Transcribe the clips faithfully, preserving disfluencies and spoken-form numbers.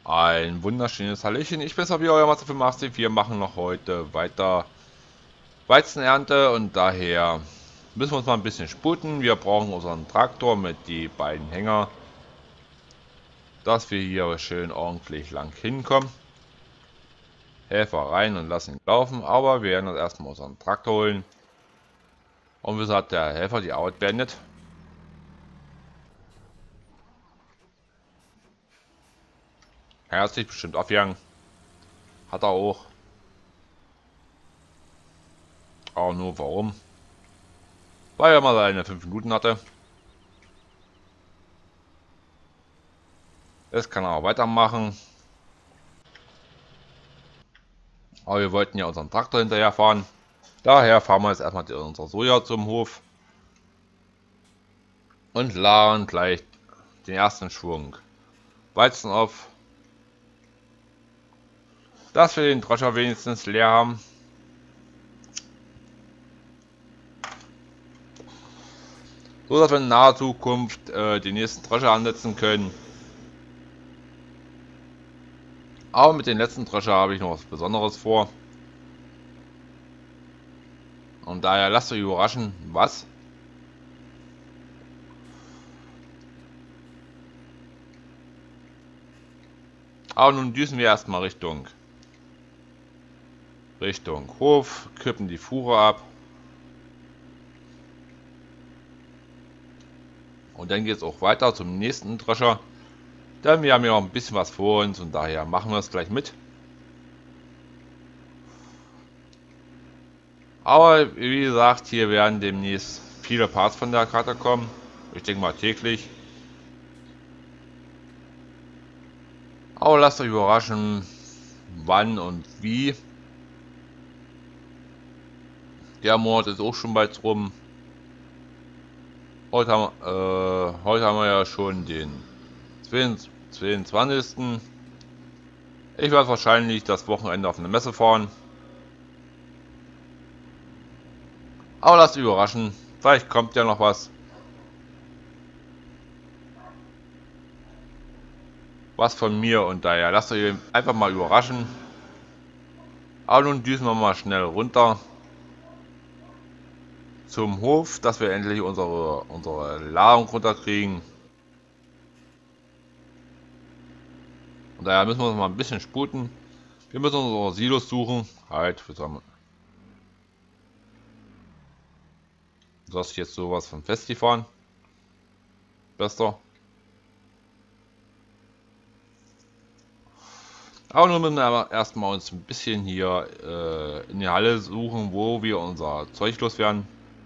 Ein wunderschönes Hallöchen, ich bin's mal wieder, euer Master fünfundachtzig. Wir machen noch heute weiter Weizenernte und daher müssen wir uns mal ein bisschen sputen. Wir brauchen unseren Traktor mit die beiden Hänger, dass wir hier schön ordentlich lang hinkommen. Helfer rein und lassen ihn laufen, aber wir werden uns erstmal unseren Traktor holen. Und wieso hat der Helfer die Arbeit beendet? Er hat sich bestimmt aufgegangen. Hat er auch. Aber nur warum? Weil er mal seine fünf Minuten hatte. Jetzt kann er auch weitermachen. Aber wir wollten ja unseren Traktor hinterher fahren. Daher fahren wir jetzt erstmal unser Soja zum Hof. Und laden gleich den ersten Schwung Weizen auf. Dass wir den Drescher wenigstens leer haben. So dass wir in naher Zukunft äh, die nächsten Drescher ansetzen können. Aber mit den letzten Drescher habe ich noch was Besonderes vor. Und daher lasst euch überraschen, was. Aber nun düsen wir erstmal Richtung Richtung Hof, kippen die Fuhre ab. Und dann geht es auch weiter zum nächsten Drescher. Denn wir haben ja noch ein bisschen was vor uns und daher machen wir es gleich mit. Aber wie gesagt, hier werden demnächst viele Parts von der Karte kommen. Ich denke mal täglich. Aber lasst euch überraschen, wann und wie. Der Monat ist auch schon bald rum. Heute haben, äh, heute haben wir ja schon den zweiundzwanzigsten Ich werde wahrscheinlich das Wochenende auf eine Messe fahren. Aber lasst euch überraschen, vielleicht kommt ja noch was. Was von mir und daher lasst euch einfach mal überraschen. Aber nun düsen wir mal schnell runter zum Hof, dass wir endlich unsere, unsere Ladung runterkriegen. Und daher müssen wir uns mal ein bisschen sputen. Wir müssen unsere Silos suchen. Halt, für so dass ich jetzt sowas von Festi fahren. Besser. Aber nun müssen wir aber erstmal uns ein bisschen hier äh, in der Halle suchen, wo wir unser Zeug loswerden.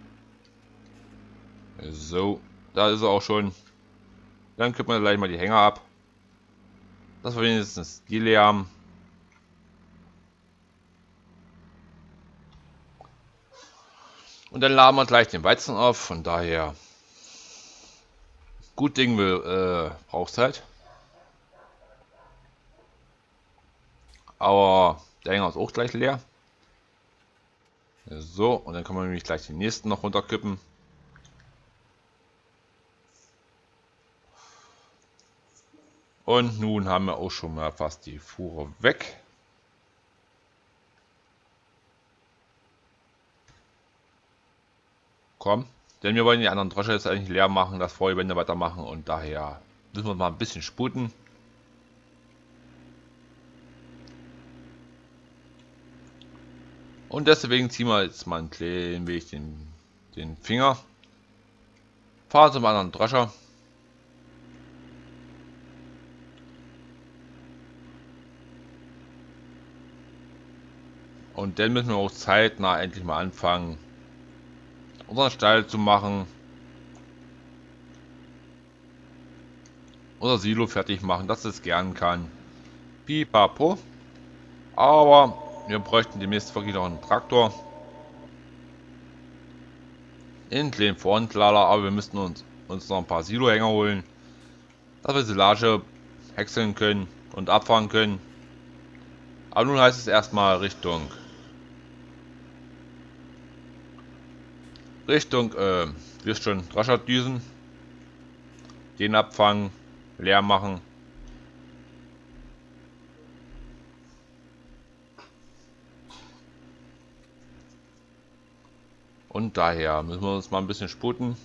So, da ist er auch schon. Dann kippen wir gleich mal die Hänger ab. Dass wir wenigstens die leer haben. Und dann laden wir gleich den Weizen auf. Von daher, gut Ding will, äh, braucht Zeit. Aber der Hänger ist auch gleich leer. So, und dann können wir nämlich gleich den nächsten noch runterkippen. Und nun haben wir auch schon mal fast die Fuhre weg. Komm, denn wir wollen die anderen Drescher jetzt eigentlich leer machen, das Vorwände weitermachen und daher müssen wir mal ein bisschen sputen. Und deswegen ziehen wir jetzt mal ein klein wenig den, den Finger. Fahren zum anderen Drescher. Und dann müssen wir auch zeitnah endlich mal anfangen, unseren Stall zu machen. Unser Silo fertig machen, dass es gern kann. Pipapo. Aber wir bräuchten demnächst wirklich noch einen Traktor. In kleinen Frontlader, aber wir müssten uns, uns noch ein paar Silohänger holen, dass wir Silage häckseln können und abfahren können. Aber nun heißt es erstmal Richtung Richtung, äh, wisst schon, Drascherdüsen. Den abfangen, leer machen. Und daher müssen wir uns mal ein bisschen sputen.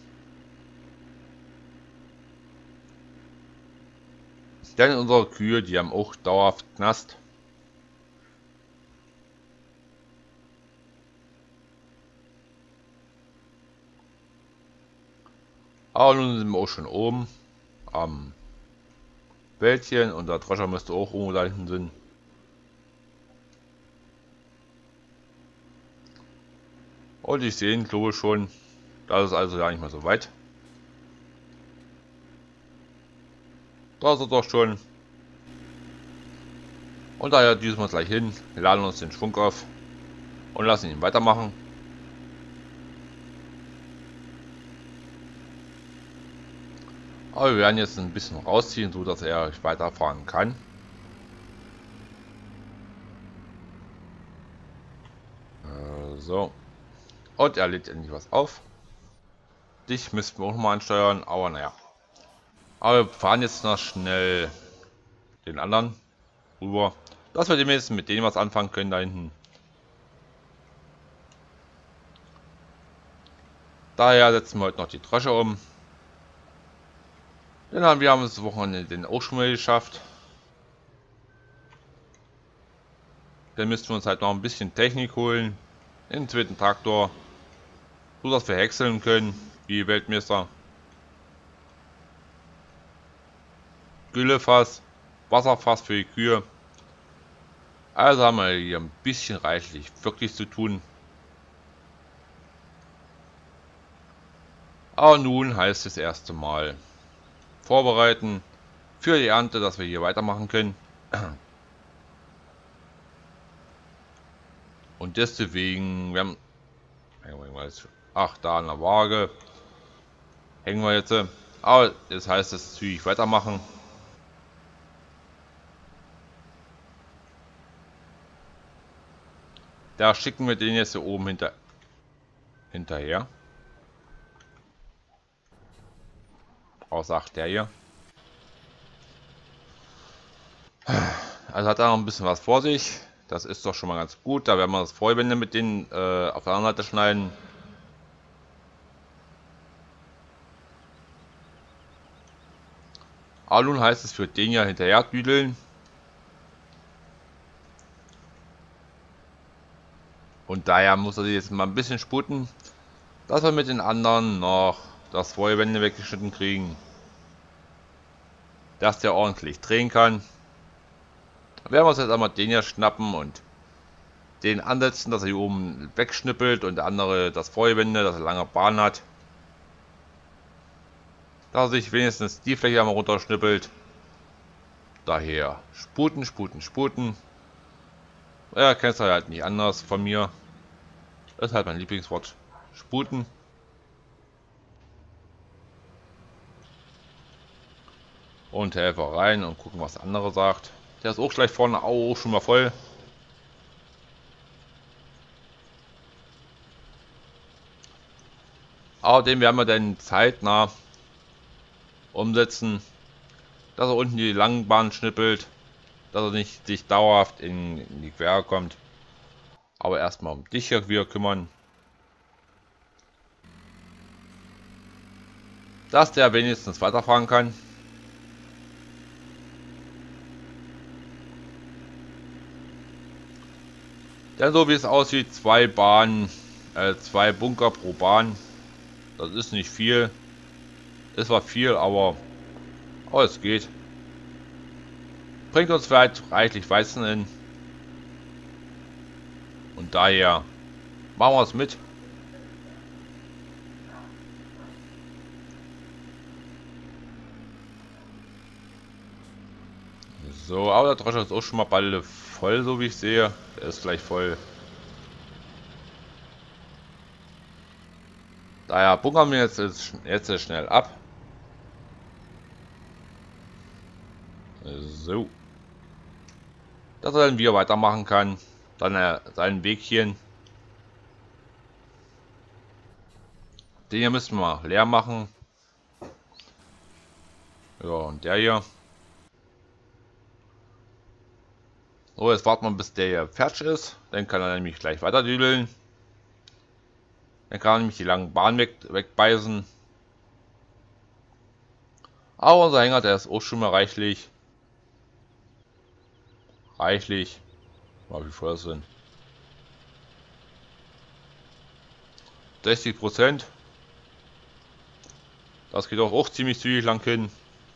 Denn unsere Kühe, die haben auch dauerhaft Knast. Aber nun sind wir auch schon oben am Wäldchen und der Drescher müsste auch irgendwo da hinten sind. Und ich sehe ihn, glaube ich, schon. Das ist also ja nicht mehr so weit. Da ist er doch schon. Und daher düsen wir gleich hin, laden uns den Schwung auf und lassen ihn weitermachen. Aber wir werden jetzt ein bisschen rausziehen, so dass er weiterfahren kann. Äh, so. Und er lädt endlich was auf. Dich müssten wir auch nochmal ansteuern, aber naja. Aber wir fahren jetzt noch schnell den anderen rüber, dass wir demnächst mit denen was anfangen können da hinten. Daher setzen wir heute noch die Dresche um. Dann haben wir das Wochenende den auch schon mal geschafft. Dann müssten wir uns halt noch ein bisschen Technik holen. Den zweiten Traktor. So dass wir häckseln können, wie Weltmeister. Güllefass, Wasserfass für die Kühe. Also haben wir hier ein bisschen reichlich wirklich zu tun. Aber nun heißt es das erste Mal vorbereiten für die Ernte, dass wir hier weitermachen können. Und deswegen, wir haben, ach, da an der Waage hängen wir jetzt. Aber das heißt, es zügig weitermachen. Da schicken wir den jetzt hier oben hinter, hinterher. Was sagt der hier? Also hat er noch ein bisschen was vor sich. Das ist doch schon mal ganz gut. Da werden wir das Feuerwände mit denen äh, auf der anderen Seite schneiden. Aber nun heißt es für den ja hinterher düdeln. Und daher muss er sich jetzt mal ein bisschen sputen, dass wir mit den anderen noch das Feuerwände weggeschnitten kriegen. Dass der ordentlich drehen kann. Dann werden wir uns jetzt einmal den hier schnappen und den ansetzen, dass er hier oben wegschnippelt und der andere das Feuerwände, dass er lange Bahn hat. Dass er sich wenigstens die Fläche einmal runterschnippelt. Daher sputen, sputen, sputen. Ja, kennst du halt nicht anders von mir. Das ist halt mein Lieblingswort. Sputen. Und Helfer rein und gucken, was der andere sagt. Der ist auch gleich vorne auch schon mal voll. Aber den werden wir dann zeitnah umsetzen, dass er unten die langen Bahn schnippelt, dass er nicht sich dauerhaft in, in die Quere kommt. Aber erstmal um dich hier wieder kümmern, dass der wenigstens weiterfahren kann. Denn so wie es aussieht, zwei Bahnen, äh, zwei Bunker pro Bahn. Das ist nicht viel. Es war viel, aber, aber es geht. Bringt uns vielleicht reichlich Weizen in. Und daher machen wir es mit. So, aber der Drescher ist auch schon mal bald voll, so wie ich sehe. Der ist gleich voll. Daher bunkern wir jetzt, jetzt schnell ab. So. Dass er dann wieder weitermachen kann. Dann er seinen Wegchen. Den hier müssen wir leer machen. Ja, und der hier. So, jetzt warten wir, bis der hier fertig ist. Dann kann er nämlich gleich weiter düdeln. Dann kann er nämlich die langen Bahnen weg, wegbeißen. Aber unser Hänger, der ist auch schon mal reichlich. Reichlich. Mal wie voll das sind. sechzig Prozent. Das geht auch, auch ziemlich zügig lang hin.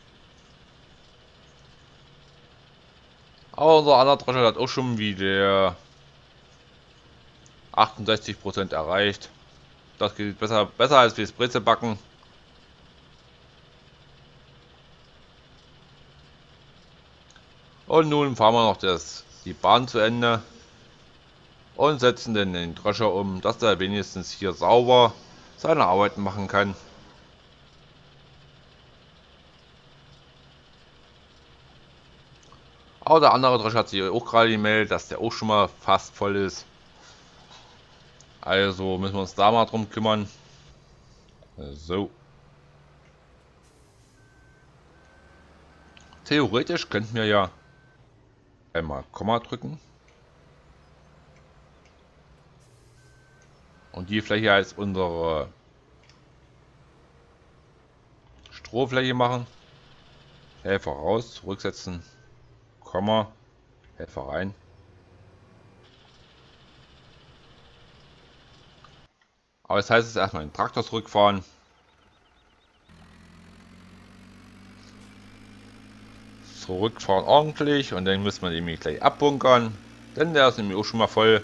Aber unser anderer Drescher hat auch schon wieder achtundsechzig Prozent erreicht. Das geht besser, besser als wir das Brezel backen. Und nun fahren wir noch das, die Bahn zu Ende. Und setzen dann den Drescher um, dass er wenigstens hier sauber seine Arbeit machen kann. Aber der andere Drescher hat sich auch gerade gemeldet, dass der auch schon mal fast voll ist. Also müssen wir uns da mal drum kümmern. So. Theoretisch könnten wir ja einmal Komma drücken. Und die Fläche als unsere Strohfläche machen. Helfer raus, zurücksetzen. Komma. Helfer rein. Aber das heißt jetzt erstmal den Traktor zurückfahren. Zurückfahren ordentlich und dann müssen wir nämlich gleich abbunkern. Denn der ist nämlich auch schon mal voll.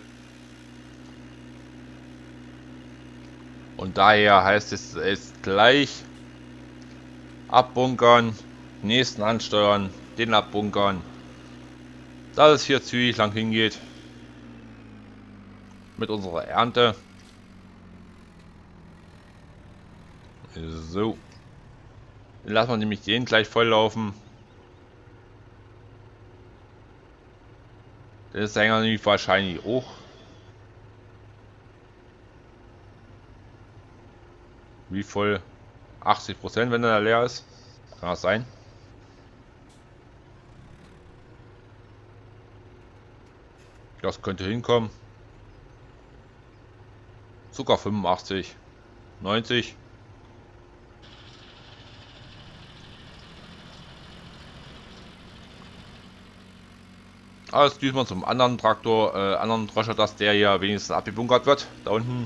Und daher heißt es jetzt gleich abbunkern, nächsten ansteuern, den abbunkern. Dass es hier zügig lang hingeht. Mit unserer Ernte. So. Dann lassen wir nämlich den gleich voll laufen. Der ist Hänger nämlich wahrscheinlich auch. Wie voll? achtzig Prozent, wenn er leer ist. Kann das sein? Das könnte hinkommen. Sogar fünfundachtzig. neunzig. Alles diesmal zum anderen Traktor, äh, anderen Drescher, dass der ja wenigstens abgebunkert wird. Da unten.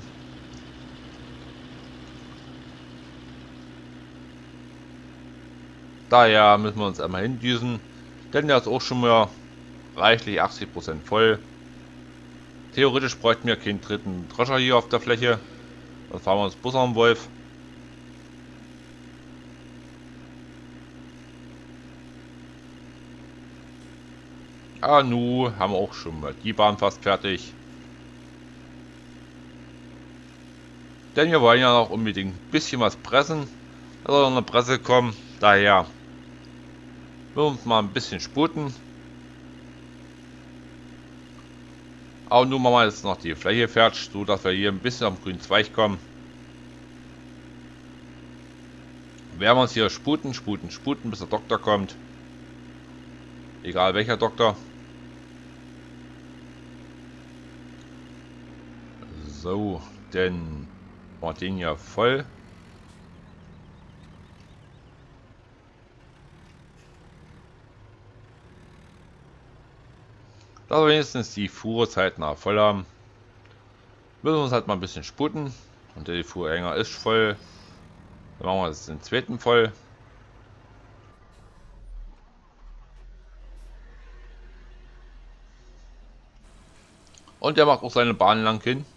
Daher müssen wir uns einmal hindüsen. Denn der ist auch schon mal reichlich achtzig Prozent voll. Theoretisch bräuchten wir keinen dritten Drescher hier auf der Fläche. Dann fahren wir uns Bus am Wolf. Ah, nu haben wir auch schon mal die Bahn fast fertig. Denn wir wollen ja noch unbedingt ein bisschen was pressen. Da soll noch eine Presse kommen. Daher wir uns mal ein bisschen sputen. Aber nun machen wir jetzt noch die Fläche fertig, so dass wir hier ein bisschen am grünen Zweig kommen. Werden wir uns hier sputen, sputen, sputen, bis der Doktor kommt. Egal welcher Doktor. So, denn war den ja voll. Dass wir wenigstens die Fuhre zeitnah voll haben. Müssen wir uns halt mal ein bisschen sputen. Und der Fuhrhänger ist voll. Dann machen wir jetzt den zweiten voll. Und der macht auch seine Bahn lang hin.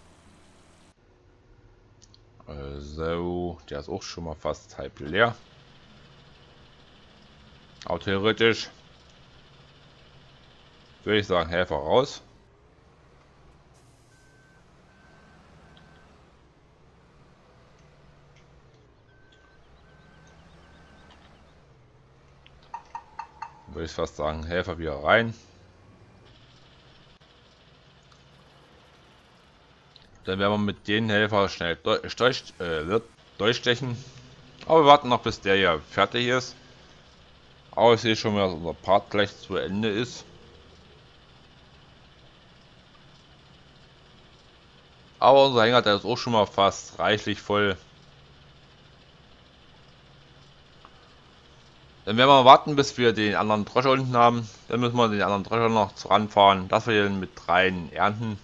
Also, der ist auch schon mal fast halb leer. Aber theoretisch würde ich sagen, Helfer raus. Würde ich fast sagen, Helfer wieder rein. Dann werden wir mit den Helfer schnell durch, äh, durchstechen. Aber wir warten noch, bis der ja fertig ist. Aber ich sehe schon mal, dass unser Part gleich zu Ende ist. Aber unser Hänger, der ist auch schon mal fast reichlich voll. Dann werden wir warten, bis wir den anderen Drescher unten haben. Dann müssen wir den anderen Drescher noch ranfahren, dass wir den mit dreien ernten.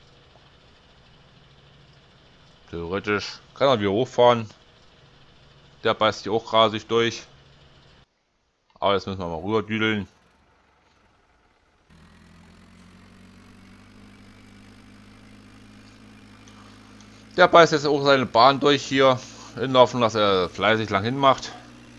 Theoretisch kann er wieder hochfahren. Der beißt hier auch rasig durch. Aber jetzt müssen wir mal rüber düdeln. Der beißt jetzt auch seine Bahn durch hier. Hinlaufen, dass er fleißig lang hin macht.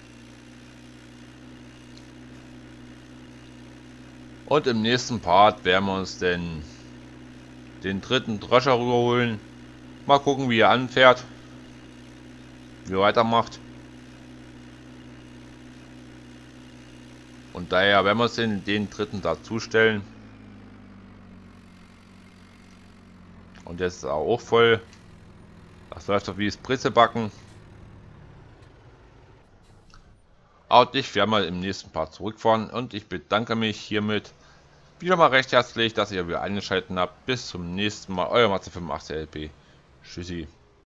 Und im nächsten Part werden wir uns denn den dritten Drescher rüberholen. Mal gucken, wie er anfährt. Wie er weitermacht. Und daher werden wir uns den, den dritten dazu stellen. Und jetzt ist er auch voll. Das läuft doch wie das Britzebacken. Und ich werde mal im nächsten Part zurückfahren. Und ich bedanke mich hiermit wieder mal recht herzlich, dass ihr wieder eingeschaltet habt. Bis zum nächsten Mal. Euer Matze fünfundachtzig L P. Tschüssi.